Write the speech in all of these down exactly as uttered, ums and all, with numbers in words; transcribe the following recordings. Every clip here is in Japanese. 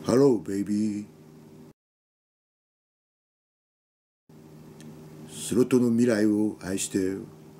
ハローベイビー。スロットの未来を愛してる。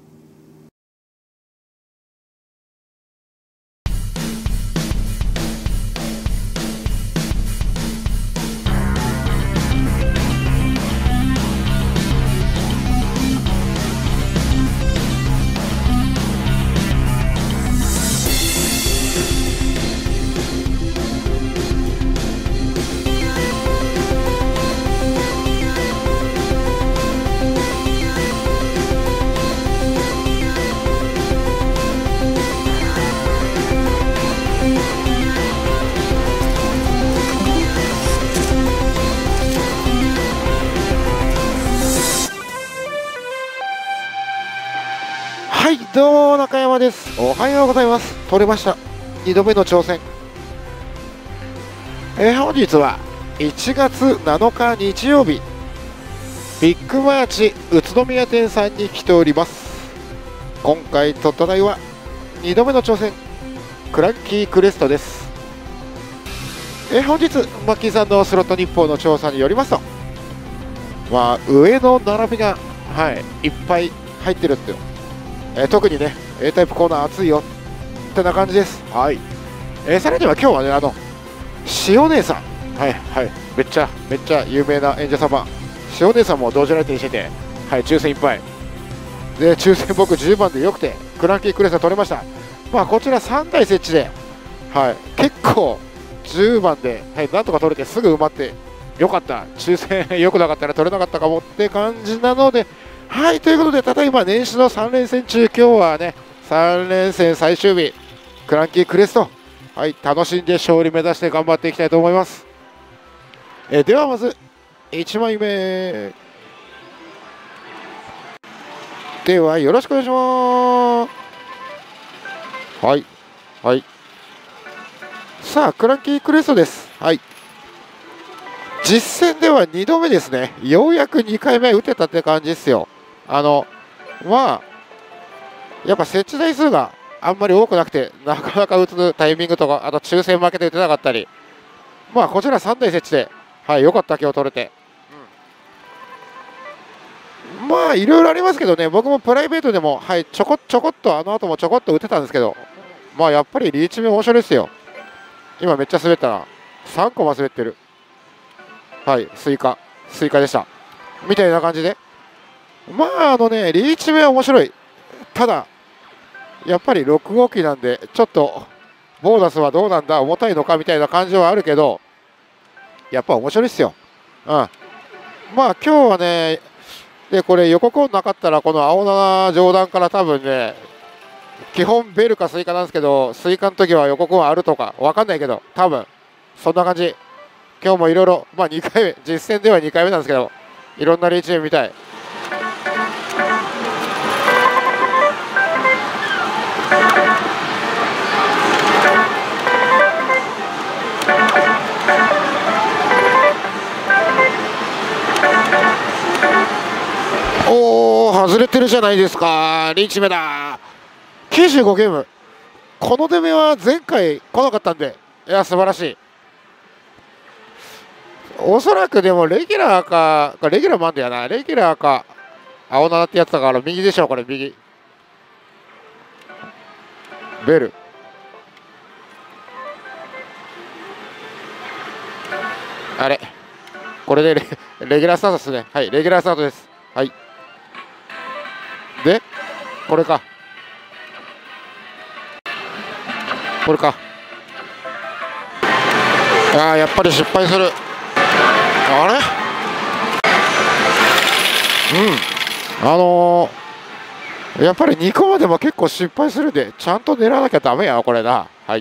はい、どうも中山です。おはようございます。取れました。にどめの挑戦。えー、本日はいちがつなのか日曜日、ビッグマーチ宇都宮店さんに来ております。今回取った台はにどめの挑戦、クランキークレストです。えー、本日マッキーさんのスロット日報の調査によりますと、まあ上の並びがはいいっぱい入ってるってよ。えー、特にね A タイプコーナー熱いよってな感じです。はい、えー、さらには今日はね、あの塩姉さん、はいはいめっちゃめっちゃ有名な演者様、塩姉さんも同時来店してて、はい抽選いっぱいで、抽選僕じゅうばんでよくてクランキークレスト取れました。まあこちらさんだい設置で、はい結構じゅうばんで、はい、なんとか取れてすぐ埋まってよかった。抽選良くなかったら取れなかったかもって感じなので、はい、ということで、ただいま年始のさん連戦中、今日はね、さん連戦最終日、クランキークレスト、はい、楽しんで勝利目指して頑張っていきたいと思います。えではまず、いちまいめ。では、よろしくお願いします。はい、はい。さあ、クランキークレストです。はい。実戦ではにどめですね。ようやくにかいめ打てたって感じですよ。あのまあやっぱ設置台数があんまり多くなくて、なかなか打つタイミングとか、あと抽選負けて打てなかったり、まあこちらさんだい設置で、はい良かった、今日取れて、うん、まあいろいろありますけどね、僕もプライベートでもはいちょこちょこっと、あの後もちょこっと打てたんですけど、まあやっぱりリーチ目面白いですよ。今めっちゃ滑ったな、さんこも滑ってる。はいスイカスイカでしたみたいな感じで、まああのねリーチ目は面白い。ただやっぱりろく号機なんで、ちょっとボーナスはどうなんだ、重たいのかみたいな感じはあるけど、やっぱ面白いっすよ。うん、まあ今日はね、でこれ予告音なかったら、この青七上段から多分ね、基本ベルかスイカなんですけど、スイカの時は予告音あるとか分かんないけど、多分そんな感じ。今日もいろいろ、まあにかいめ、実戦ではにかいめなんですけど、いろんなリーチ目見たい。おー外れてるじゃないですか、リーチ目だ。きゅうじゅうごゲーム、この出目は前回来なかったんで、いや素晴らしい。おそらくでもレギュラーか、レギュラーもあんだよな、レギュラーか青七ってやつだから右でしょ、これ右。ベルあれ、これで レ, レギュラースタートですね。はい、レギュラースタートです。はい。で、これか。これか。ああ、やっぱり失敗する。あれうん。あのー、やっぱりにこまでも結構失敗するんで、ちゃんと狙わなきゃダメや、これな。はい。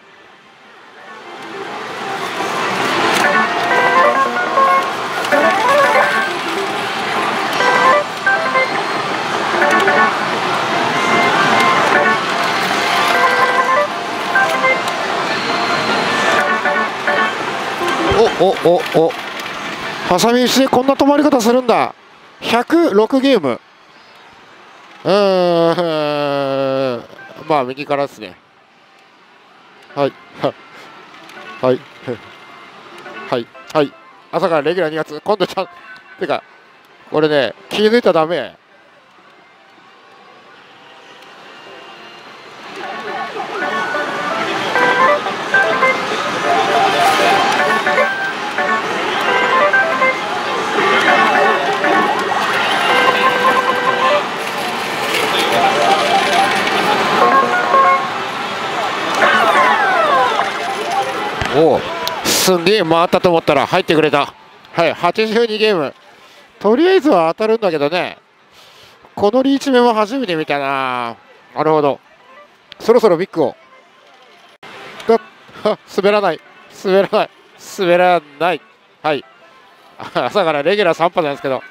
おおおお、ハサミ打ちでこんな止まり方するんだ。ひゃくろくゲーム。うーん、まあ右からですね。はいはいはいはい、朝からレギュラーにがつ、今度ちゃんてかこれね、気づいたらダメ。おお、すんげえ回ったと思ったら入ってくれた。はい、はちじゅうにゲーム。とりあえずは当たるんだけどね、このリーチ目も初めて見たな。なるほど、そろそろビッグをだは滑らない滑らない滑らない。はい、朝からレギュラーさん発なんですけど、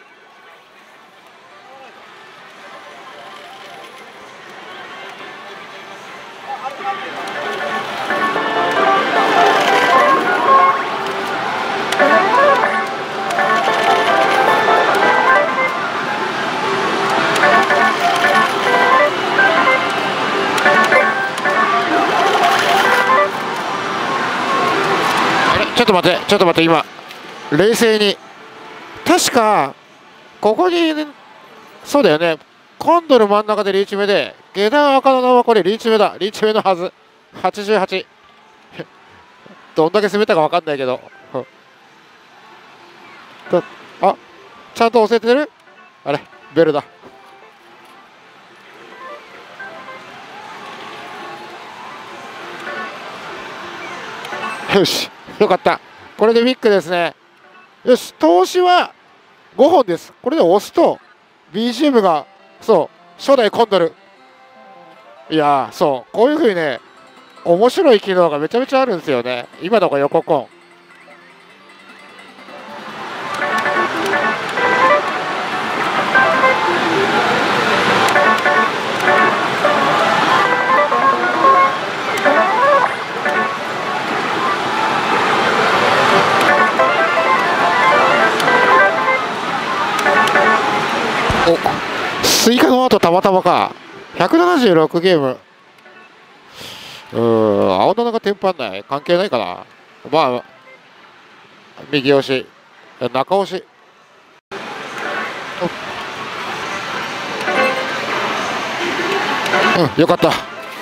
ちょっと待ってちょっと待って、今冷静に確かここに、ね、そうだよね、コンドル真ん中でリーチ目で、下段赤のはこれリーチ目だ、リーチ目のはず。はちじゅうはちどんだけ攻めたか分かんないけどあ、ちゃんと押せてる、あれベルだ。よし、よかった、これでビッグですね。よし、投資はごほんです。これで押すと ビージーエム がそう初代コンドル、いやー、そうこういうふうにね、面白い機能がめちゃめちゃあるんですよね。今のが横コン。お、スイカの後たまたまか。ひゃくななじゅうろくゲーム。うーん、青七がテンパんない、関係ないかな。まあ右押し中押し、うん、よかった。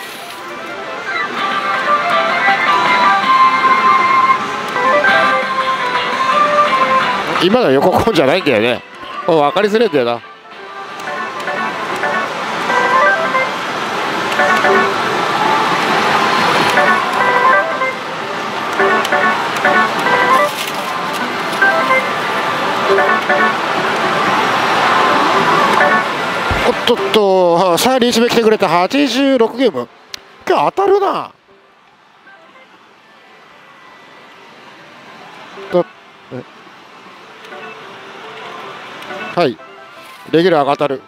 今の横コンじゃないんだよね。分かりづらいんだよな。おっとっと、さあリーチ目来てくれた。はちじゅうろくゲーム、今日当たるな。とはい、レギュラーが当たる。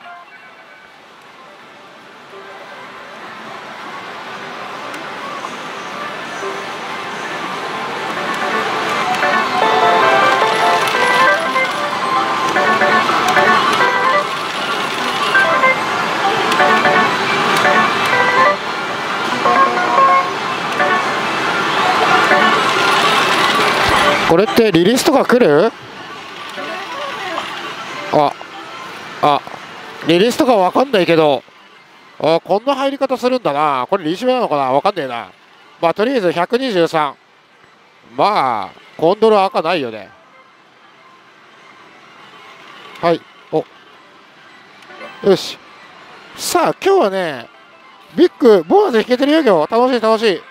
これってリリースとか来る？ああリリースとかわかんないけど、あこんな入り方するんだな。これリーチ目なのかな、わかんねえな。まあとりあえずひゃくにじゅうさん、まあコンドル赤ないよね。はい、およし、さあ今日はねビッグボーナス引けてるよ。今日楽しい楽しい。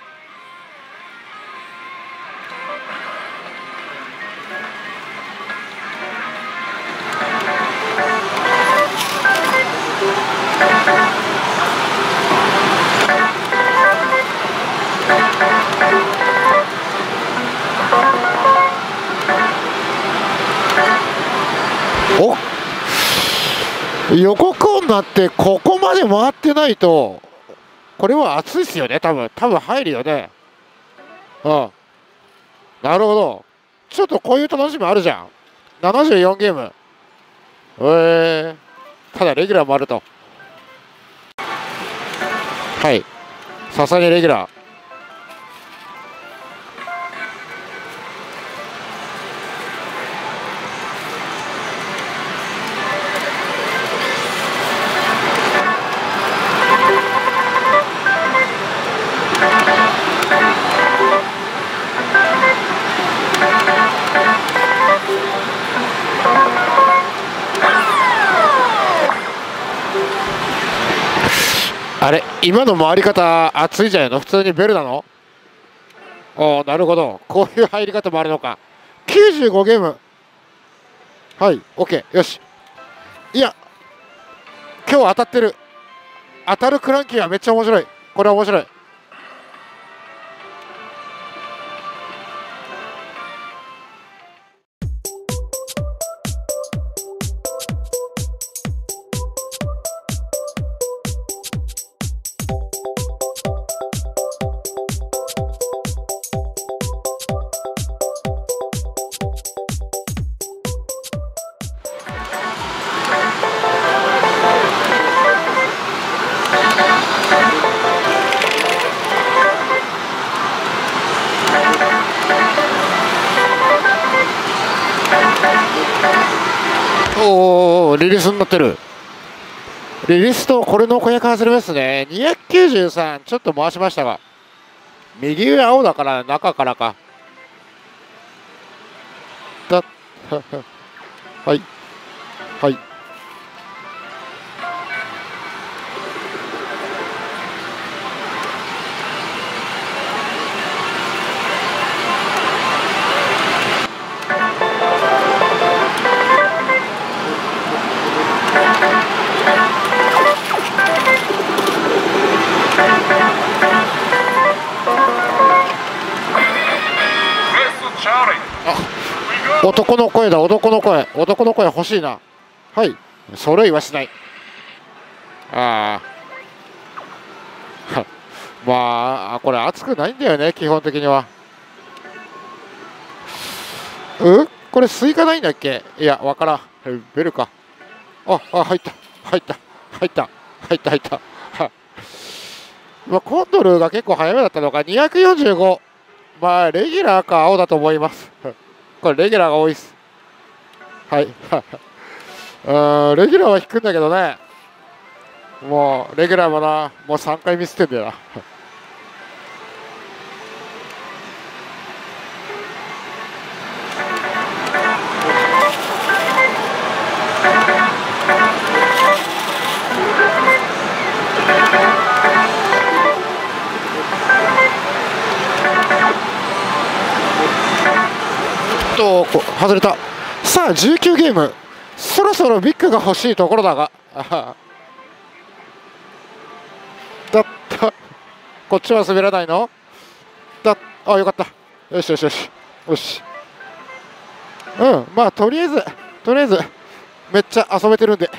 お横コーンになってここまで回ってないと、これは熱いっすよね。多分多分入るよね。うん、なるほど。ちょっとこういう楽しみあるじゃん。ななじゅうよんゲーム、えー、ただレギュラーもあると。はい、さすがにレギュラー。 あれ今の回り方熱いじゃないの、普通にベルなの。おー、なるほど、こういう入り方もあるのか。きゅうじゅうごゲーム、はい OK、 よし。いや今日当たってる、当たるクランキーはめっちゃ面白い。これは面白い。おお、リリースになってる。リリースとこれの子役外れますね。にひゃくきゅうじゅうさん、ちょっと回しましたが、右上青だから中からか。だはいはい。男の声だ、男の声、男の声欲しいな。はい、揃いはしない。ああまあこれ熱くないんだよね、基本的には。うんこれスイカないんだっけ。いやわからん。ベルか。ああ入った入った入った入った入ったまあコンドルが結構早めだったのか。にひゃくよんじゅうご、まあレギュラーか青だと思いますこれレギュラーが多いです。はいうんレギュラーは引くんだけどね。もうレギュラーもな、もうさんかいミスってんだよなと外れた。さあじゅうきゅうゲーム、そろそろビッグが欲しいところだがだったこっちは滑らないのだ。あよかった。よしよしよしよし。うんまあとりあえずとりあえずめっちゃ遊べてるんで。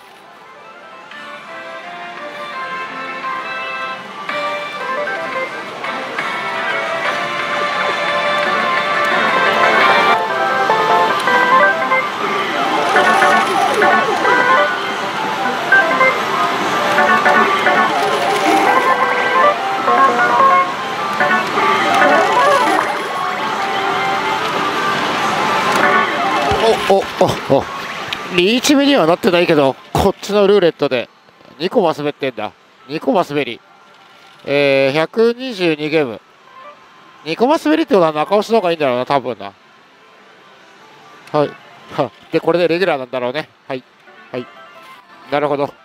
おおおリーチ目にはなってないけど、こっちのルーレットでにこも滑ってんだ。にこも滑り、えー、ひゃくにじゅうにゲーム、にこも滑りってことは中押しの方がいいんだろうな、多分な。はいはでこれでレギュラーなんだろうね。はいはいなるほど。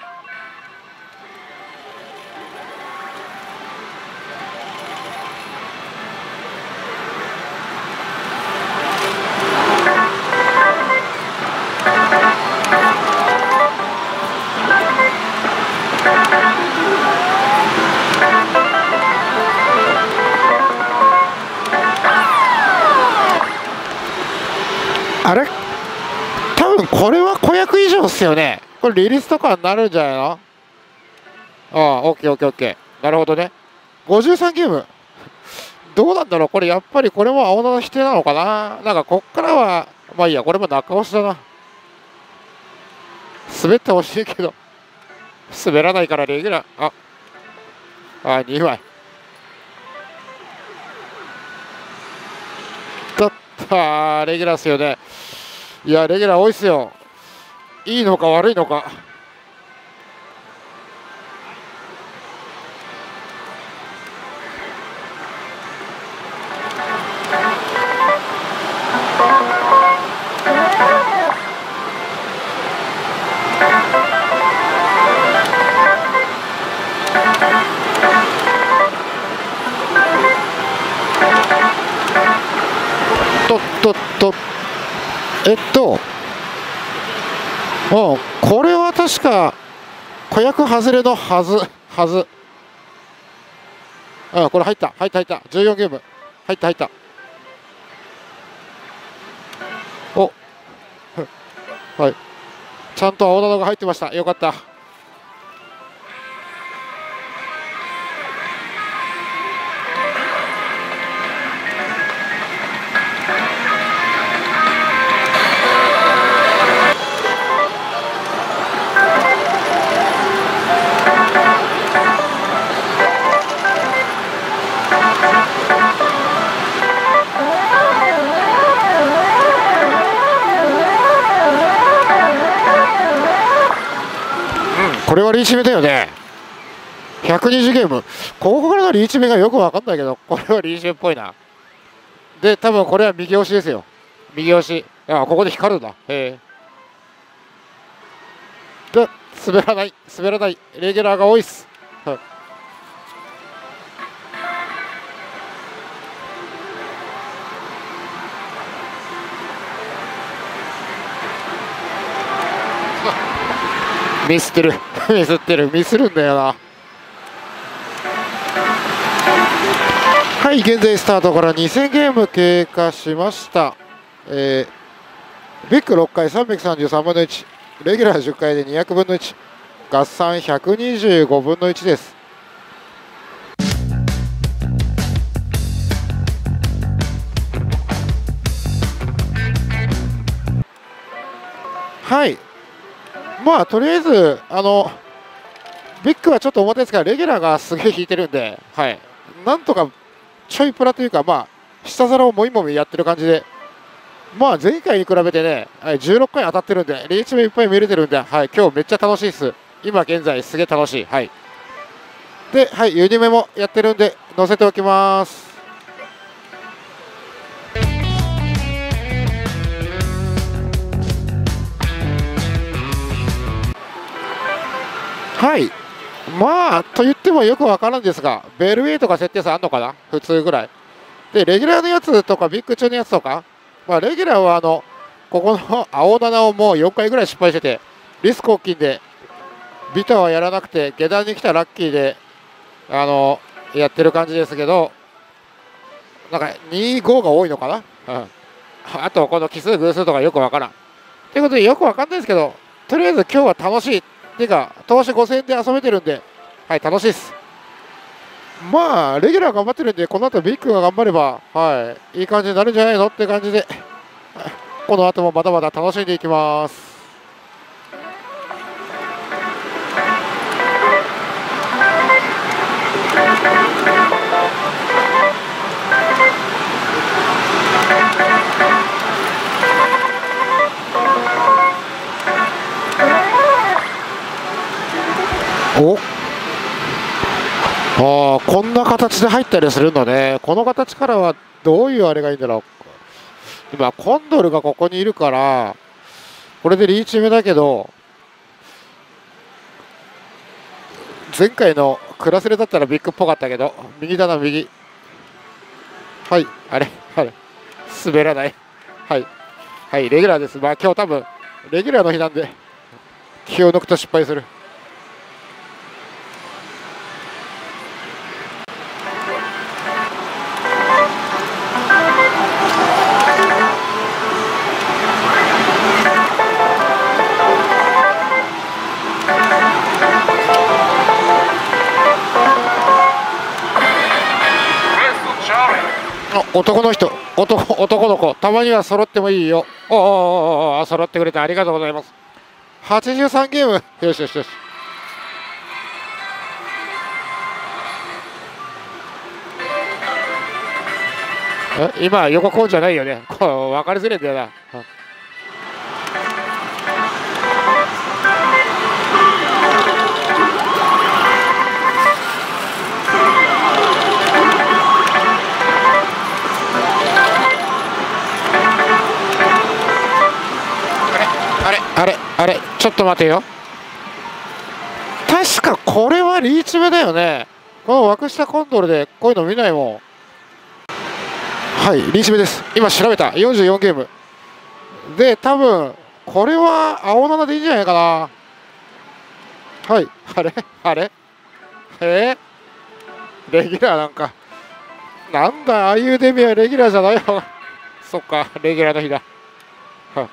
あれ多分これは子役以上っすよね。これリリースとかになるんじゃないの。ああオッケーオッケーオッケーなるほどね。ごじゅうさんゲームどうなんだろう。これやっぱりこれも青菜の否定なのかな。なんかこっからはまあいいや、これも中押しだな。滑ってほしいけど滑らないからレギュラー。ああにまいだったレギュラーっすよね。いやレギュラー多いっすよ。いいのか悪いのか。 とっとっと、えっと、うん、これは確か子役外れのはず、はず。うん、これ入った、入った、入った、じゅうよんゲーム、入った、入った。おはい、ちゃんと青菜が入ってました。よかった。これはリーチ目だよね。ひゃくにじゅうゲーム。ここからのリーチ目がよく分かんないけど、これはリーチ目っぽいな。で、多分これは右押しですよ。右押し。あ、ここで光るんだ。へえ。で、滑らない、滑らない。レギュラーが多いっす。はい、ミスってるミスってるミスるんだよな。はい、現在スタートからにせんゲーム経過しました。えー、ビッグろっかいさんびゃくさんじゅうさんぶんのいち、レギュラーじゅっかいでにひゃくぶんのいち、合算ひゃくにじゅうごぶんのいちです。はい、まあとりあえずあのビッグはちょっと重たいですから、レギュラーがすげえ引いてるんで、はい、なんとかちょいプラというか、まあ下皿をもみもみやってる感じで、まあ前回に比べてね、はい、じゅうろっかい当たってるんで、リーチもいっぱい見れてるんで、はい、今日めっちゃ楽しいです。今現在すげえ楽しい。はい、で、はい、ユニメもやってるんで載せておきます。はい、まあと言ってもよくわからんですが、ベルウェイとか設定差あんのかな、普通ぐらいで。レギュラーのやつとかビッグ中のやつとか、まあ、レギュラーはあのここの青ななをもうよんかいぐらい失敗してて、リスク大きいんでビタはやらなくて、下段に来たラッキーであのやってる感じですけど、なんかに、ごが多いのかな、うん、あとこの奇数偶数とかよくわからんということで、よくわかんないですけど、とりあえず今日は楽しいっていうか、投資ごせんえんで遊べてるんで、はい、楽しいです。まあレギュラー頑張ってるんで、この後ビッグが頑張れば、はい、いい感じになるんじゃないのって感じで、この後もまだまだ楽しんでいきます。おあー、こんな形で入ったりするのね。この形からはどういうあれがいいんだろう。今コンドルがここにいるからこれでリーチ目だけど、前回のクラスレだったらビッグっぽかったけど、右だな右。はい、あれあれ滑らない。はいはい、レギュラーです。まあ今日多分レギュラーの日なんで気を抜くと失敗する。男の人、男、男の子、たまには揃ってもいいよ。おおお、揃ってくれてありがとうございます。はちじゅうさんゲーム、よしよしよし。え、今横コーンじゃないよね。こう分かりづらいんだよな。あれあれちょっと待てよ。確かこれはリーチ目だよね。この枠下コントロールでこういうの見ないもん。 はい、リーチ目です。今調べた。よんじゅうよんゲーム。で、多分、これは青ななでいいんじゃないかな。はい、あれあれえー、レギュラーなんか。なんだ、ああいうデビューはレギュラーじゃないよ。そっか、レギュラーの日だ。は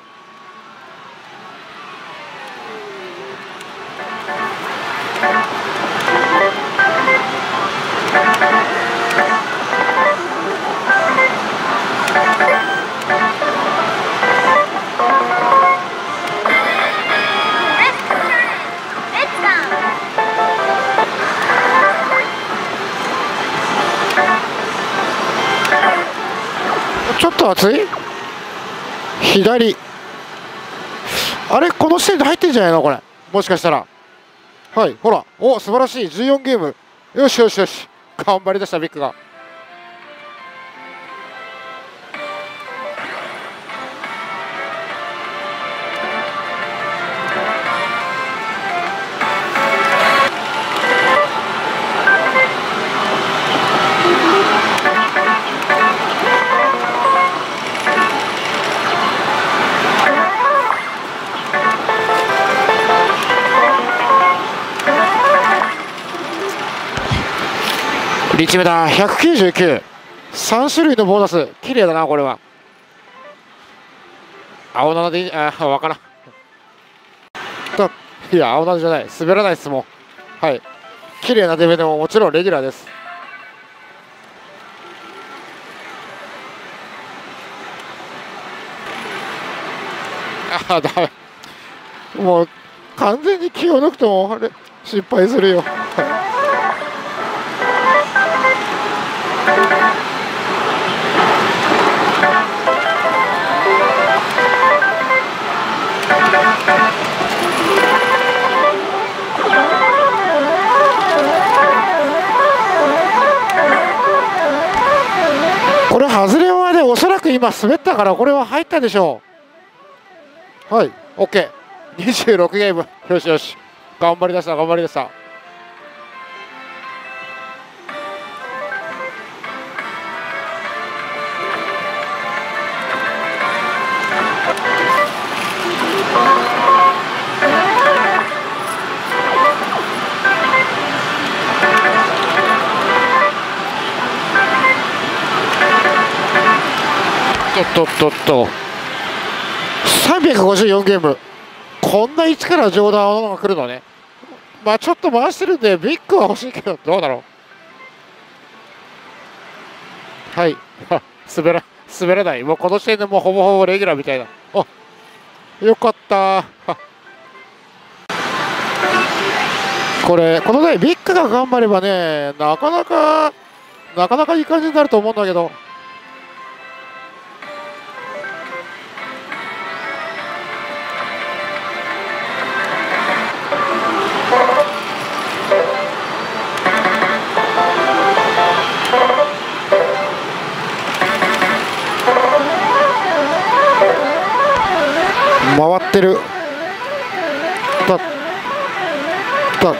ちょっと熱い左。あれこの時点で入ってんじゃないのこれ。もしかしたら。はい、ほら。お、素晴らしい。じゅうよんゲーム。よしよしよし。頑張りだした、ビッグが。リーチ目だ。ひゃくきゅうじゅうきゅう。さん種類のボーナス。綺麗だな、これは。青ななでいい。あ、わからん。と、いや、青ななじゃない。滑らないですもん。はい。綺麗な出目でももちろんレギュラーです。あ、ダメ。もう、完全に気を抜くとも、あれ、失敗するよ。これ外れはね、おそらく今滑ったからこれは入ったでしょう。はい、 オーケー。 にじゅうろくゲーム。よしよし、頑張りだした頑張りだした。とっとっとさんびゃくごじゅうよんゲーム。こんな位置から上段青が来るのね。まあちょっと回してるんでビッグは欲しいけど、どうだろう。はい滑ら滑らない。もうこの時点でもうほぼほぼレギュラーみたいな。あ、よかったこれこのねビッグが頑張ればね、なかなかなかなかいい感じになると思うんだけど。回ってる。たた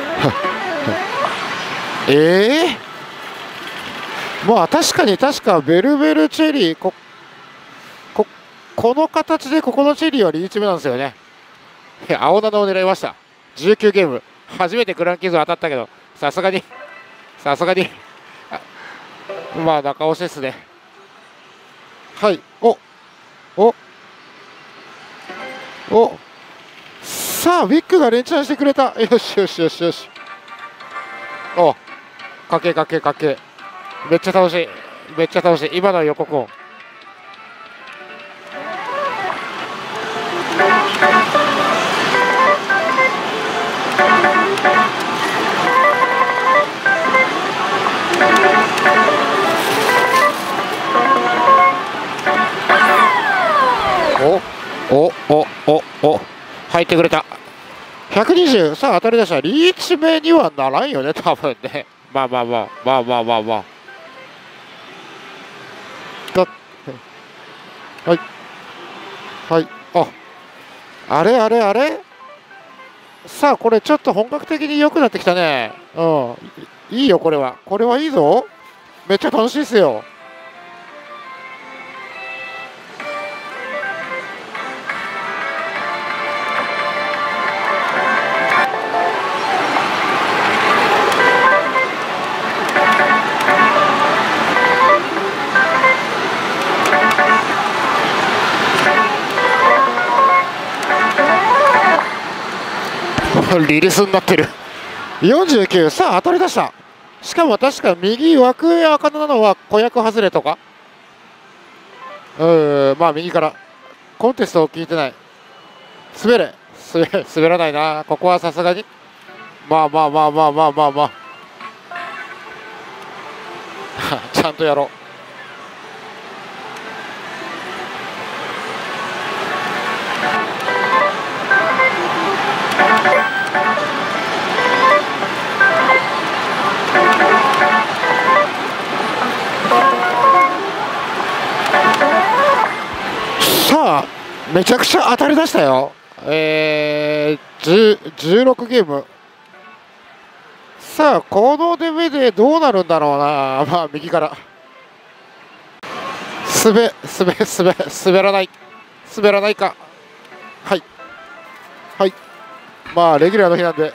ええー、まあ確かに確かベルベルチェリー こ, こ, この形でここのチェリーはリーチ目なんですよね。青ななを狙いました。じゅうきゅうゲーム。初めてクランキーズ当たったけど、さすがにさすがにまあ中押しですね。はい、おおお、さあビッグが連チャンしてくれた。よしよしよしよし。お、かけかけかけ。めっちゃ楽しい、めっちゃ楽しい。今の予告音。おおおおお、入ってくれた。ひゃくにじゅう。さあ当たり出した。リーチ目にはならんよね多分ね。まあまあまあまあまあまあまあ。だはいはい。あ、あれあれあれ。さあこれちょっと本格的に良くなってきたね。うん、いいよこれは。これはいいぞ。めっちゃ楽しいですよ。 リリスになってる。よんじゅうきゅう、さあ当たり出した。しかも確か右枠上赤なのは子役外れとか、うーん、まあ右からコンテストを聞いてない。滑れ滑れ滑らないな、ここはさすがに。まあまあまあまあまあまあまあちゃんとやろう。さあめちゃくちゃ当たり出したよ。えー、じゅうろくゲーム。さあこの出目でどうなるんだろうな。まあ右から滑滑滑滑らない滑らないか。はいはい、まあレギュラーの日なんで。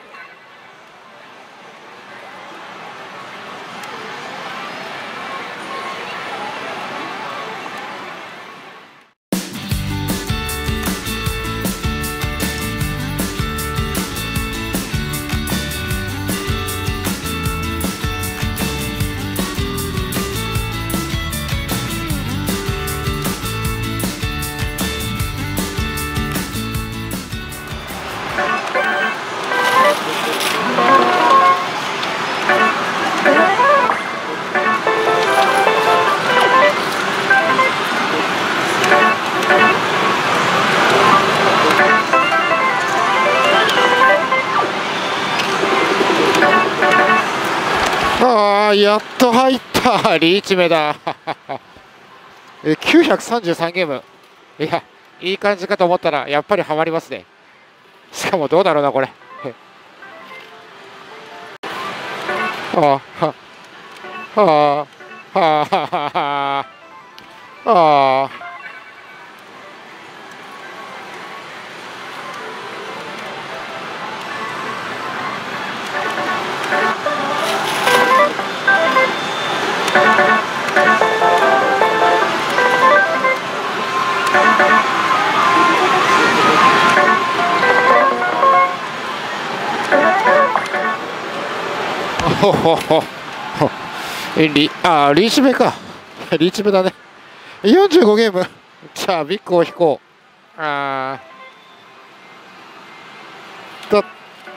ああやっと入った。リーチ目だえきゅうひゃくさんじゅうさんゲーム。いやいい感じかと思ったらやっぱりハマりますね。しかもどうだろうなこれああはあはあはあああほほほリあリーチ目かリーチ目だね。よんじゅうごゲーム。じゃあビッグを引こう。あーと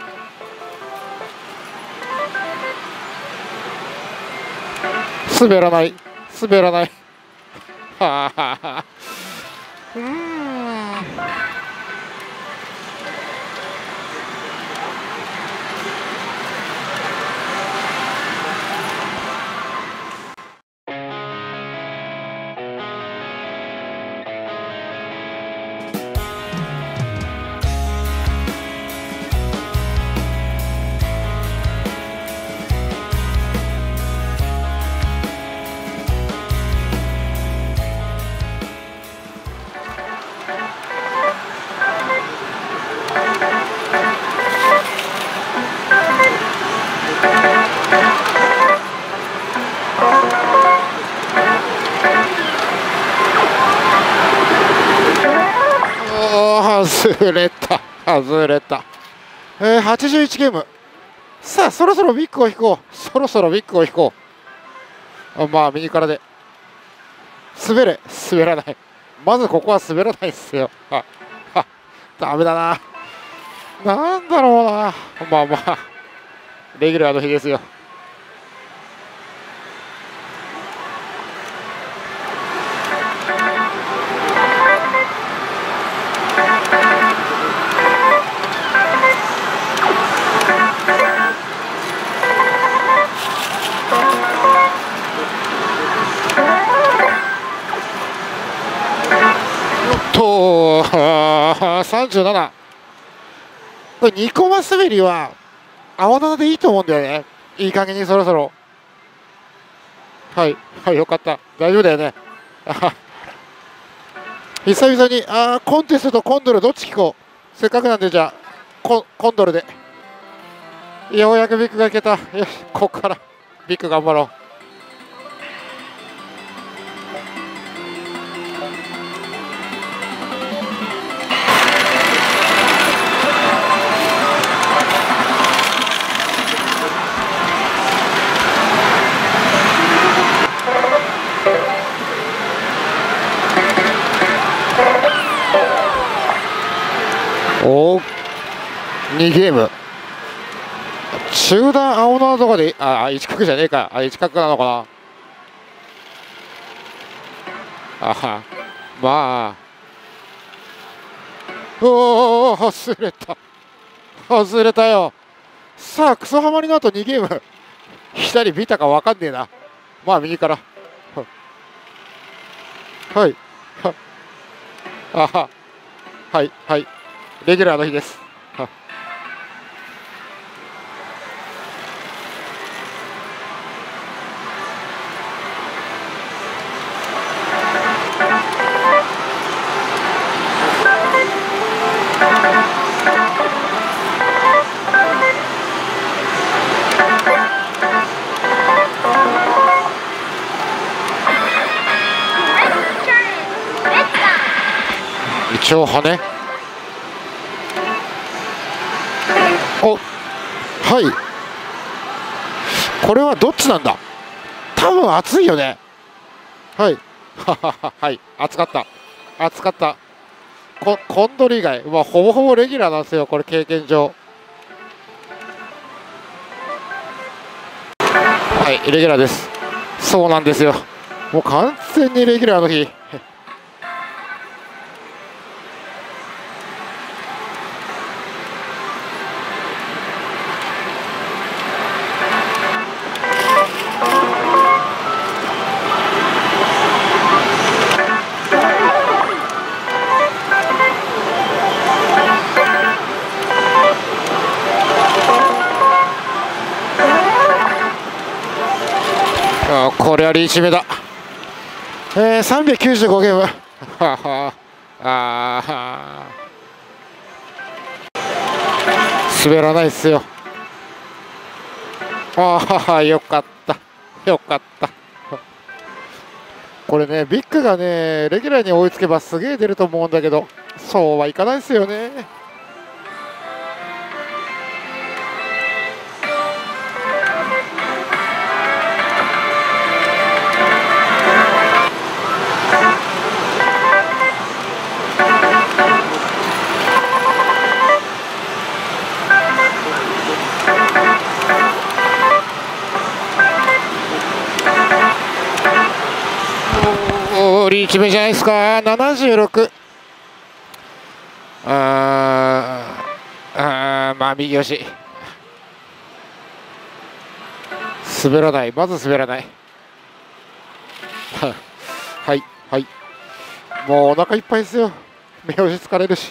滑らない滑らないはあはあうーん外れた外れた、えー、はちじゅういちゲーム。さあそろそろビッグを引こうそろそろビッグを引こう。あまあ右からで滑れ滑らない。まずここは滑らないっすよ。ああダメだな。なんだろうな。まあまあレギュラーの日ですよ。とさんじゅうなな。これにコマ滑りは青ななでいいと思うんだよね。いい加減にそろそろ。はいはいよかった大丈夫だよね久々にあコンテストとコンドルどっち聞こう。せっかくなんでじゃあココンドルで。ようやくビッグがいけた。よしここからビッグ頑張ろう。 おお、にゲーム中段青のとこで、ああ、一角じゃねえか、あ、一角なのかな。あは、まあ、おお、外れた、外れたよ。さあ、クソハマりの後にゲーム、左見たか分かんねえな。まあ、右から。はい、はあは、はい、はい、レギュラーの日です。は一応羽ね。お、はい、これはどっちなんだ。多分熱いよね。はいははは、はい、熱かった、熱かった。こコンドル以外、まあ、ほぼほぼレギュラーなんですよ、これ経験上。はい、レギュラーです。そうなんですよ、もう完全にレギュラーの日。あ、これはリーチ目だ。えー、さんびゃくきゅうじゅうごゲームははあー、滑らないっすよ。ああ、よかったよかった。これね、ビッグがねレギュラーに追いつけばすげえ出ると思うんだけど、そうはいかないですよね。リーチ目じゃないですか。ななじゅうろく。あーあー、まあ右押し、滑らない、まず滑らない。はいはい、もうお腹いっぱいですよ。目押し疲れるし。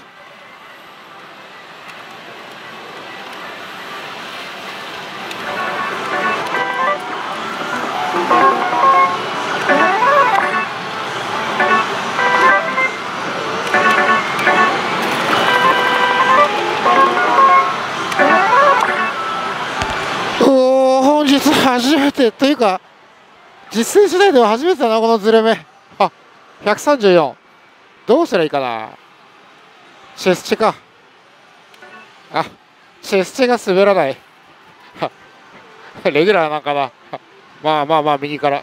初めてというか、実践次第では初めてだな、このズレ目。あ、ひゃくさんじゅうよん。どうしたらいいかな。チェスチェか。あ、チェスチェが滑らない。レギュラーなんかな。まあまあまあ、右から。い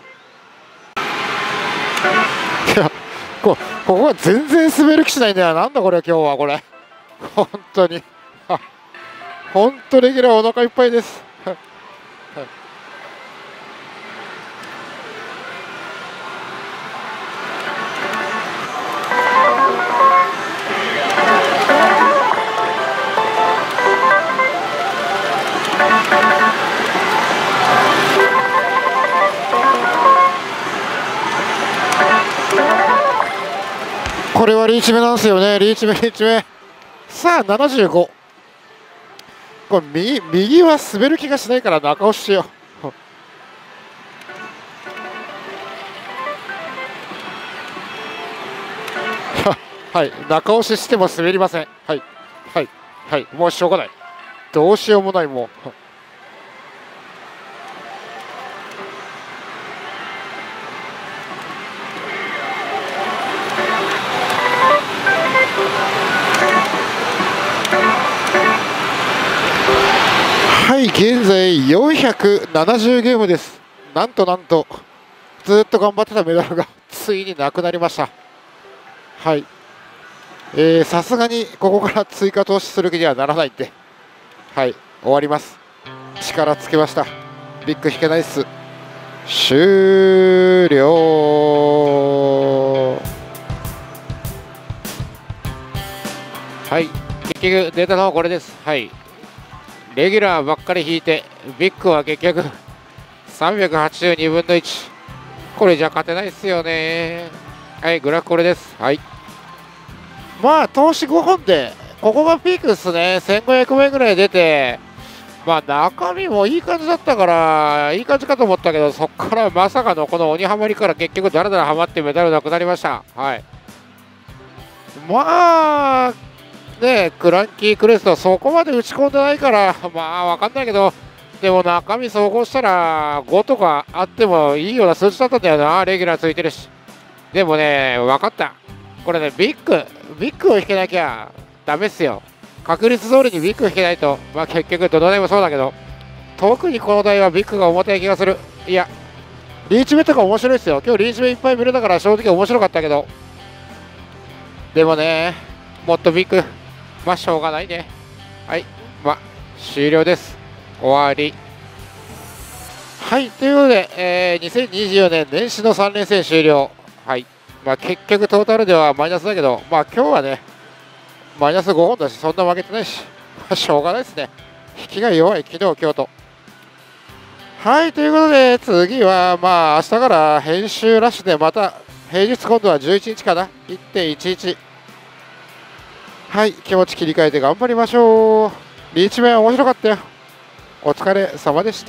や、こここは全然滑る気しないんだよ。なんだこれ、今日はこれ。本当に。本当レギュラーお腹いっぱいです。これはリーチ目なんですよね。リーチ目、リーチ目。さあ、ななじゅうご。これ右、右は滑る気がしないから中押ししよう。はい、中押ししても滑りません。はい、はい、はい、もうしょうがない。どうしようもない、もう。はい、現在よんひゃくななじゅうゲームです。なんとなんと、ずっと頑張ってたメダルがついになくなりました。はい、 えー、さすがにここから追加投資する気にはならないんで、はい、終わります。力つけました。ビッグ引けないっす。終了。はい、結局出たのはこれです。はい、レギュラーばっかり引いてビッグは結局さんびゃくはちじゅうにぶんのいち、これじゃ勝てないっすよね。はい、グラフこれです。はい、まあ投資ごほんでここがピークですね。せんごひゃくめんぐらい出て、まあ中身もいい感じだったからいい感じかと思ったけど、そこからまさかのこの鬼ハマりから結局だらだらはまってメダルなくなりました。はい、まあね、クランキークレストそこまで打ち込んでないからまあ分かんないけど、でも中身総合したらごとかあってもいいような数値だったんだよな。レギュラーついてるし。でもね、分かった、これね、ビッグビッグを引けなきゃダメっすよ。確率通りにビッグ引けないと、まあ結局どの台もそうだけど、特にこの台はビッグが重たい気がする。いや、リーチ目とか面白いですよ。今日リーチ目いっぱい見れたから正直面白かったけど、でもね、もっとビッグ、まあしょうがないね。はい、まあ終了です。終わり。はい、ということで、えー、にせんにじゅうよねん年始のさん連戦終了。はい、まあ結局トータルではマイナスだけど、まあ今日はね、マイナスごほんだし、そんな負けてないし、まあ、しょうがないですね。引きが弱い、昨日、今日と。はい、ということで、次は、まあ、明日から編集ラッシュで、また、平日今度はじゅういちにちかな、いってんいちいち。はい、気持ち切り替えて頑張りましょう。リーチ面面白かったよ。お疲れ様でした。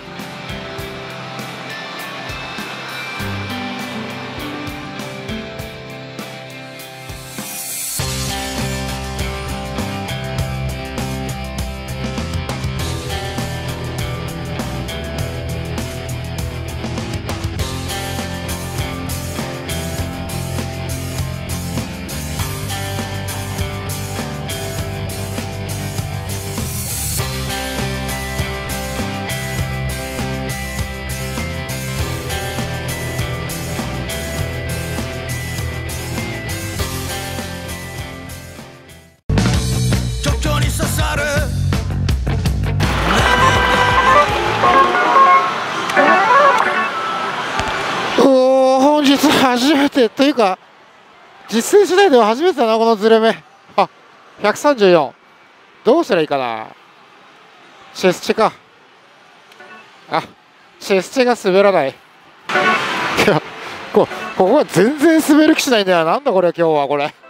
初めてというか実践次第では初めてだな、このズレ目。あ、ひゃくさんじゅうよん。どうしたらいいかな。チェスチェか。あ、チェスチェが滑らない。いや、こここは全然滑る気しないんだよ。なんだこれ今日はこれ。